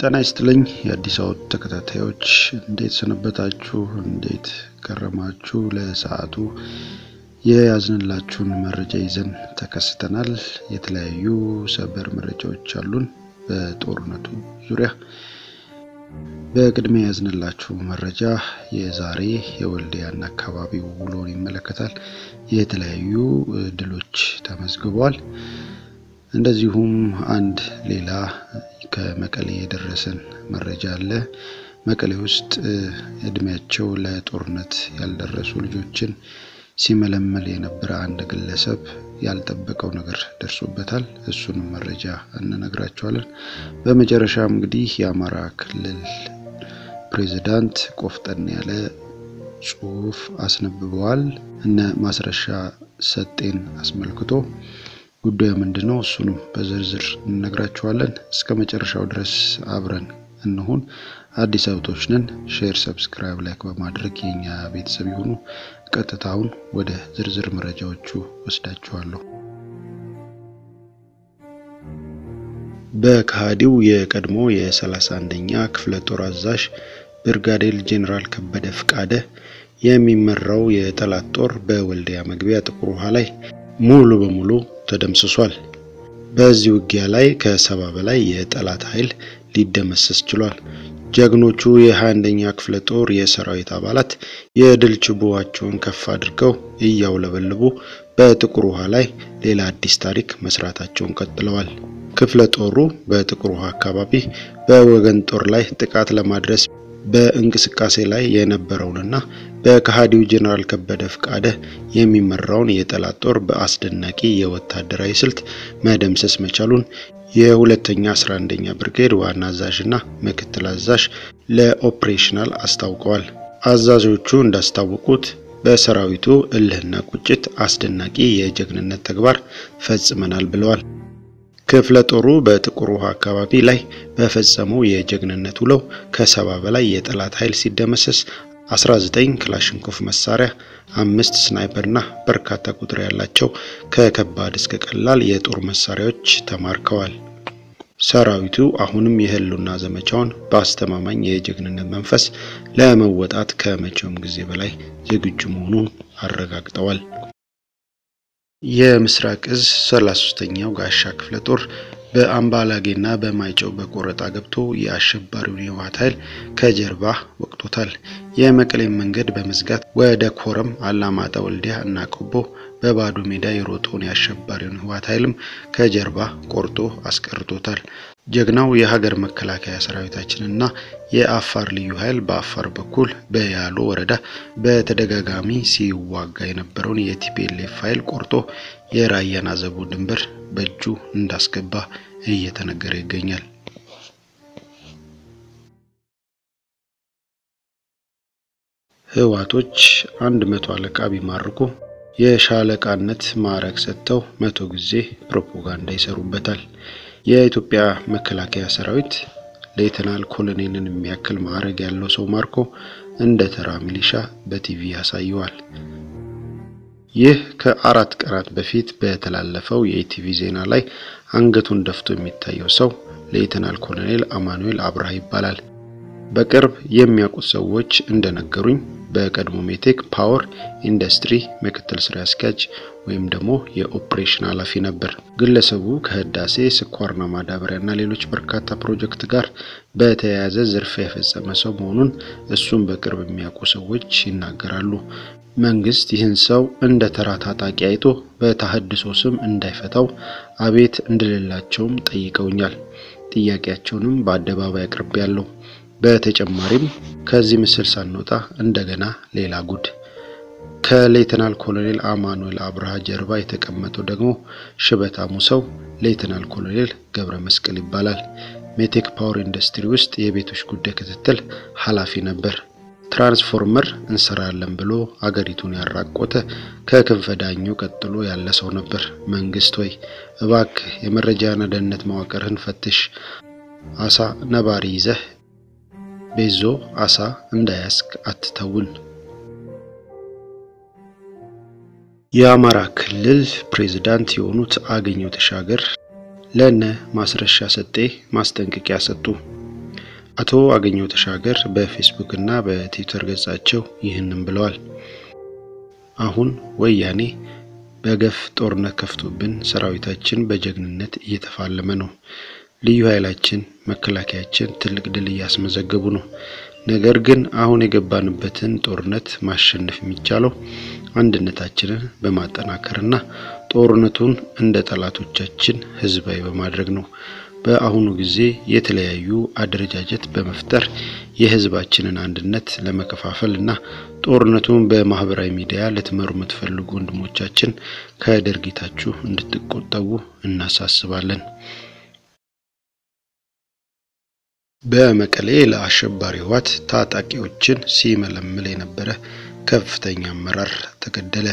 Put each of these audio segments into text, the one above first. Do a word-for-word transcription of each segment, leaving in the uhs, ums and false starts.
ጤና ይስጥልኝ የአዲስ አበባ ተከታታዮች እንዴት ሰነበታችሁ እንዴት ከረማችሁ ለሰዓቱ የያዝንላችሁን መረጃ ይዘን ተከስተናል የተለያዩ ሰበር መረጃዎች አሉን በጦርነቱ ዙሪያ በቅድሚያ ያዝንላችሁ መረጃ የዛሬ የወልዲያና አካባቢው ውሎን ይመለከታል የተለያዩ ድሎች ተመዝግበዋል እንደዚሁም አንድ ሌላ ከመቀሌ የደረሰን መረጃ አለ መቀሌ ውስጥ እድሜያቸው ለጦርነት ያልደረሱ ልጆችን ሲመለመል የነበረ አንድ ግለሰብ ያልጠበቀው ነገር ደርሶበታል እሱንም መረጃ እንነግራችኋለን በመጨረሻም እንግዲህ የአማራ ክልል ፕሬዝዳንት ቆፍጠን ያለ ጽሁፍ አስነብበዋል እነ ማስረሻ ሰጤን አስመልክቶ ጉዳዩ ምንድነው እሱንም በዝርዝር እንነግራችኋለን እስከ መጨረሻው ድረስ አብረን እንሁን አዲስ አበቦች ነን ሼር ሰብስክራይብ ላይክ በማድረግ የኛ ቤተሰብ ይሁኑ ቀጥታውን ወደ ዝርዝር መረጃዎቹ ወስዳችኋለሁ በካዲው የቀድሞ የ31ኛ ክፍለ ጦር አዛዥ ብርጋዴር ጄኔራል ከበደ ፍቃደ የሚመራው የጠላት ጦር በወልዲያ መግቢያ ጥቁር ውሃ ላይ ሙሉ በሙሉ ተደምስሷል በዚህ ውጊያ ላይ ከሰባ በላይ የጠላት ኃይል ሊደመሰስ ችሏል ጀግኖቹ የ21ኛ ክፍለ ጦር የሰራዊት አባላት የድል ችቦአቸውን ከፍ አድርገው እያውለበለቡ በጥቁር ውሃ ላይ ሌላ አዲስ ታሪክ መስራታቸውን ቀጥለዋል ክፍለ ጦሩ በጥቁር ውሃ አካባቢ በወገን ጦር ላይ ጥቃት ለማድረስ በእንቅስቃሴ ላይ የነበረውንና በካዲው ጄኔራል ከበደ ፍቃደ የሚመራውን የጠላት ጦር በአስደናቂ የወታደራዊ ስልት መደምሰስ መቻሉን የሁለተኛ አስራ አንደኛ ብርጌድ ዋና አዛዥና ምክትል አዛዥ ለኦፕሬሽናል አስታውቀዋል አዛዦቹ እንዳስታወቁት በሰራዊቱ እልህና ቁጭት አስደናቂ የጀግንነት ተግባር ፈጽመናል ብለዋል ክፍለ ጦሩ በጥቁር ውሃ አካባቢ ላይ በፈጸመው የጀግንነት ውለው ከሰባ በላይ የጠላት ኃይል ሲደመሰስ አስራ ዘጠኝ ክላሽንኮቭ መሳሪያ አምስት ስናይፐርና በርካታ ቁጥር ያላቸው ከከባድ እስከ ቀላል የጦር መሳሪያዎች ተማርከዋል ሰራዊቱ አሁንም የህልውና ዘመቻውን በአስተማማኝ የጀግንነት መንፈስ ለመወጣት ከመቼውም ጊዜ በላይ ዝግጁ መሆኑን አረጋግጠዋል የምስራቅ እዝ ሰላሳ ሶስተኛው ጋሻ ክፍለ ጦር በአምባላጌና በማይጨው በቆረጣ ገብቶ የአሸባሪውን የዋት ኃይል ከጀርባ ወቅቶታል የመቀሌ መንገድ በመዝጋት ወደ ኮረም አላማጣ ወልዲያ እና ቆቦ በባዶ ሜዳ የሮጦን ያሸባሪውን የዋት ኃይልም ከጀርባ ቆርጦ አስቀርቶታል ጀግናው የሀገር መከላከያ ሰራዊታችንና የአፋር ልዩ ኃይል በአፋር በኩል በያሎ ወረዳ በተደጋጋሚ ሲዋጋ የነበረውን የቲፒኤልኤፍ ኃይል ቆርጦ የራያን አዘቦ ድንበር በእጁ እንዳስገባ እየተነገረ ይገኛል ህዋቶች አንድ መቶ አለቃ ቢማርኩ የሻለቃነት ማዕረግ ሰጥተው መቶ ጊዜ ፕሮፓጋንዳ ይሰሩበታል የኢትዮጵያ መከላከያ ሰራዊት ሌተናል ኮሎኔልን የሚያክል ማዕረግ ያለው ሰው ማርኮ እንደ ተራ ሚሊሻ በቲቪ ያሳየዋል ይህ ከአራት ቀናት በፊት በተላለፈው የኢቲቪ ዜና ላይ አንገቱን ደፍቶ የሚታየው ሰው ሌተናል ኮሎኔል አማኑኤል አብርሃ ይባላል በቅርብ የሚያውቁት ሰዎች እንደነገሩኝ በቀድሞ ሜቴክ ፓወር ኢንዱስትሪ ምክትል ስራ አስኪያጅ ወይም ደግሞ የኦፕሬሽን ኃላፊ ነበር ግለሰቡ ከህዳሴ ስኳርና ማዳበሪያና ሌሎች በርካታ ፕሮጀክት ጋር በተያያዘ ዝርፊያ የፈጸመ ሰው መሆኑን እሱም በቅርብ የሚያውቁ ሰዎች ይናገራሉ መንግስት ይህን ሰው እንደ ተራ ታጣቂ አይቶ በተሐድሶ ስም እንዳይፈታው አቤት እንደሌላቸውም ጠይቀውኛል ጥያቄያቸውንም በአደባባይ አቅርቤያለሁ በተጨማሪም ከዚህ ምስል ሳንወጣ እንደገና ሌላ ጉድ ከሌተናል ኮሎኔል አማኑኤል አብርሃ ጀርባ የተቀመጠው ደግሞ ሽበታሙ ሰው ሌተናል ኮሎኔል ገብረ መስቀል ይባላል ሜቴክ ፓወር ኢንዱስትሪ ውስጥ የቤቶች ጉዳይ ክትትል ኃላፊ ነበር ትራንስፎርመር እንሰራለን ብሎ አገሪቱን ያራቆተ ከክንፈዳኙ ቀጥሎ ያለ ሰው ነበር መንግስት ወይ እባክህ የመረጃና ደህንነት መዋቅርህን ፈትሽ አሳ ነባሪ ይዘህ ቤዞ አሳ እንዳያስክ አትተውን የአማራ ክልል ፕሬዝዳንት የሆኑት አገኘው ተሻገር ለነ ማስረሻ ሰጤ ማስጠንቀቂያ ሰጡ አቶ አገኘሁ ተሻገር በፌስቡክ እና በትዊተር ገጻቸው ይህንን ብለዋል። አሁን ወያኔ በገፍ ጦርነት ከፍቶብን ሰራዊታችን በጀግንነት እየተፋለመ ነው። ልዩ ኃይላችን መከላከያችን ትልቅ ድል እያስመዘገቡ ነው። ነገር ግን አሁን የገባንበትን ጦርነት ማሸነፍ የሚቻለው አንድነታችንን በማጠናከርና ጦርነቱን እንደ ጠላቶቻችን ህዝባዊ በማድረግ ነው። በአሁኑ ጊዜ የተለያዩ አደረጃጀት በመፍጠር የህዝባችንን አንድነት ለመከፋፈልና ጦርነቱን በማህበራዊ ሚዲያ ለተመሩ የምትፈልጉ ወንድሞቻችን ከድርጊታችሁ እንድትቆጠቡ እናሳስባለን። በመቀሌ ለአሸባሪ ህወሓት ታጣቂዎችን ሲመለምል የነበረ ከፍተኛ አመራር ተገደለ።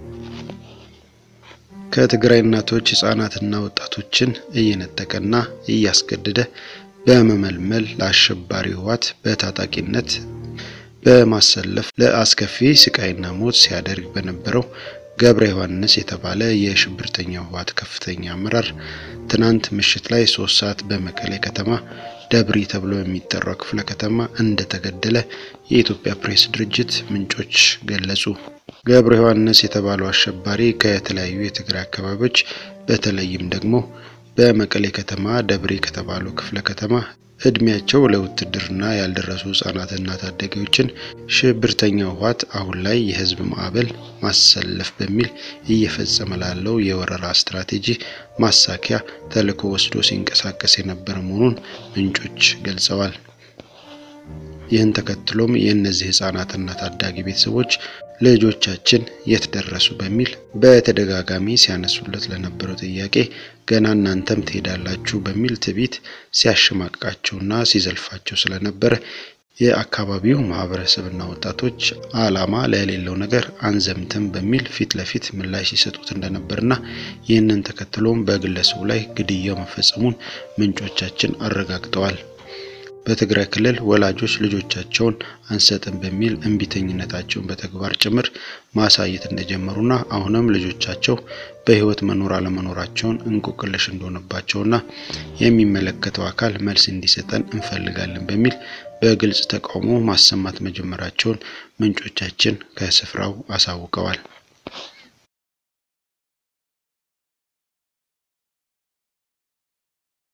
ከትግራይ እናቶች ህፃናትና ወጣቶችን እየነጠቀና እያስገደደ በመመልመል ለአሸባሪ ህወሓት በታጣቂነት በማሰለፍ ለአስከፊ ስቃይና ሞት ሲያደርግ በነበረው ገብረ ዮሐንስ የተባለ የሽብርተኛው ህወሓት ከፍተኛ አመራር ትናንት ምሽት ላይ ሶስት ሰዓት በመቀሌ ከተማ ደብሪ ተብሎ የሚጠራው ክፍለ ከተማ እንደተገደለ የኢትዮጵያ ፕሬስ ድርጅት ምንጮች ገለጹ። ገብረ ዮሐንስ የተባለው አሸባሪ ከተለያዩ የትግራይ አካባቢዎች በተለይም ደግሞ በመቀሌ ከተማ ደብሪ ከተባለው ክፍለ ከተማ እድሜያቸው ለውትድርና ያልደረሱ ህፃናትና ታዳጊዎችን ሽብርተኛው ህወሓት አሁን ላይ የህዝብ ማዕበል ማሰለፍ በሚል እየፈጸመ ላለው የወረራ ስትራቴጂ ማሳኪያ ተልዕኮ ወስዶ ሲንቀሳቀስ የነበረ መሆኑን ምንጮች ገልጸዋል። ይህን ተከትሎም የእነዚህ ህፃናትና ታዳጊ ቤተሰቦች ልጆቻችን የት ደረሱ በሚል በተደጋጋሚ ሲያነሱለት ለነበረው ጥያቄ ገና እናንተም ትሄዳላችሁ በሚል ትዕቢት ሲያሸማቅቃቸውና ሲዘልፋቸው ስለነበረ የአካባቢው ማህበረሰብና ወጣቶች ዓላማ ለሌለው ነገር አንዘምትም በሚል ፊት ለፊት ምላሽ ሲሰጡት እንደነበርና ይህንን ተከትሎም በግለሰቡ ላይ ግድያው መፈጸሙን ምንጮቻችን አረጋግጠዋል። በትግራይ ክልል ወላጆች ልጆቻቸውን አንሰጥም በሚል እንቢተኝነታቸውን በተግባር ጭምር ማሳየት እንደጀመሩና አሁንም ልጆቻቸው በህይወት መኖር አለመኖራቸውን እንቆቅልሽ እንደሆነባቸውና የሚመለከተው አካል መልስ እንዲሰጠን እንፈልጋለን በሚል በግልጽ ተቃውሞ ማሰማት መጀመራቸውን ምንጮቻችን ከስፍራው አሳውቀዋል።